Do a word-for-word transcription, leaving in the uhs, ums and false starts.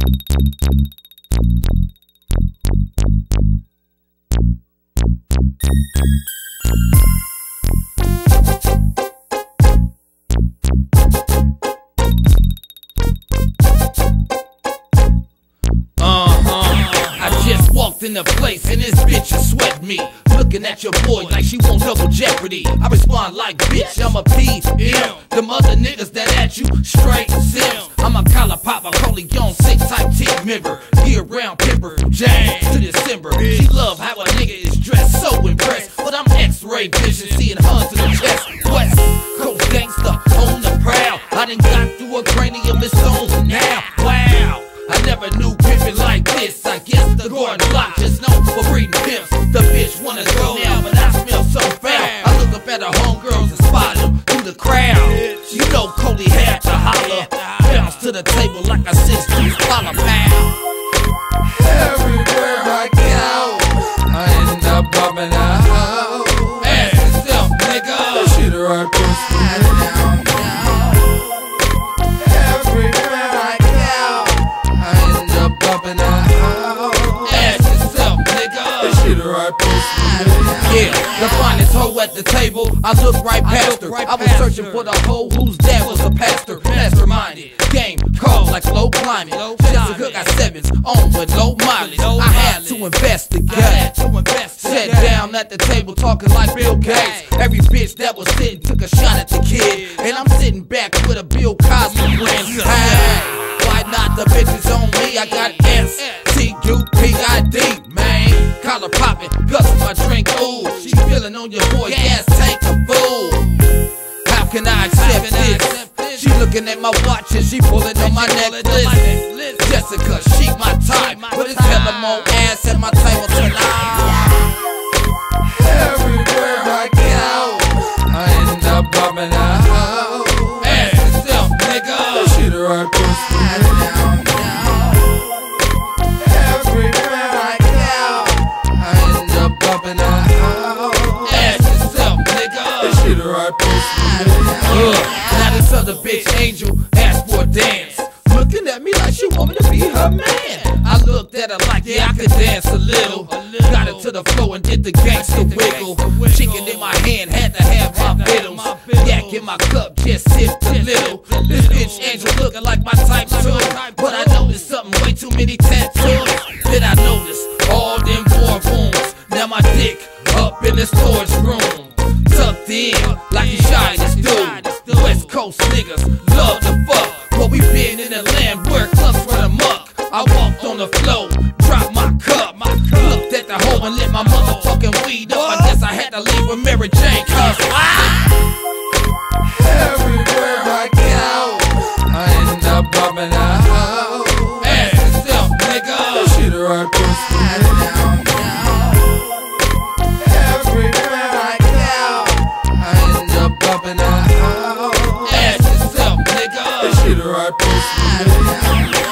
In the place and this bitch is sweat me. Looking at your boy like she won't double jeopardy. I respond like bitch, I'm a P M. Them other niggas that at you straight sims. I'm a collar popper, Corleone sick type team member. Year round pimper, Jan to December. She love how a nigga is dressed, so impressed. But I'm X-ray vision, seeing her to the chest. West Coast gangster on the prowl. I done got through a cranium, it's on now. Wow, I never knew pimpin' like this. I guess the Gordon Block just known for breeding pimps. The bitch wanna go now, but I smell so foul. I look up at her homegirls and spot them through the crowd. You know Cody had to holler. Bounce to the table like a six-piece dollar pound. Everywhere I go, I end up bumping a hoe. Ask yourself, nigga. That shit right push me. Everywhere I go, I end up bumping a hoe. Ask yourself, nigga. That shit right push me. Yeah, the finest hoe at the table, I look right past her. I was searching for the hoe whose dad was a pastor. Masterminded, game called like low climbing. Jessica got sevens on with low mileage. I had to investigate. Sat down at the table talking like Bill Gates. Every bitch that was sitting took a shot at the kid. And I'm sitting back with a Bill Cosby grin. Hey, why not? The bitches on me? I got S T U P I D, man. Collar popping, guts my drink, ooh. She feeling on your boy, gas tank a fool. How can I accept this? She looking at my watch and she pulling on my necklace. Jessica, she my type, but it's hella more ass at my table tonight. Everywhere I go, I end up bumping a hoe. Ask yourself, nigga. That shit right push me. Everywhere I go, I end up bumping a hoe. Ask yourself, nigga. That shit right push me. Uh, now this other bitch Angel asked for a dance, looking at me like she want me to be her man. I looked at her like, yeah, I could dance a little. Got her to the floor and did the gangster wiggle. Chicken in my hand, had to have my fiddles. Yak in my cup, just sipped a little. This bitch Angel looking like my type too. But I noticed something, way too many tattoos. Then I noticed all them war wounds. Now my dick up in the storage room, tucked in like he shy as dude. West Coast niggas love to fuck, but we been in the land where clubs run amok. I walked on the floor, dropped my cup, looked at the hoe and lit my motherfucking weed up. I guess I had to leave with Mary Jane, cause ah! Everywhere I go, I end up bumping a hoe. Ask yourself, nigga. That shit right push me. Everywhere I go, I end up bumping a hoe. Ask yourself, nigga. That shit right push me.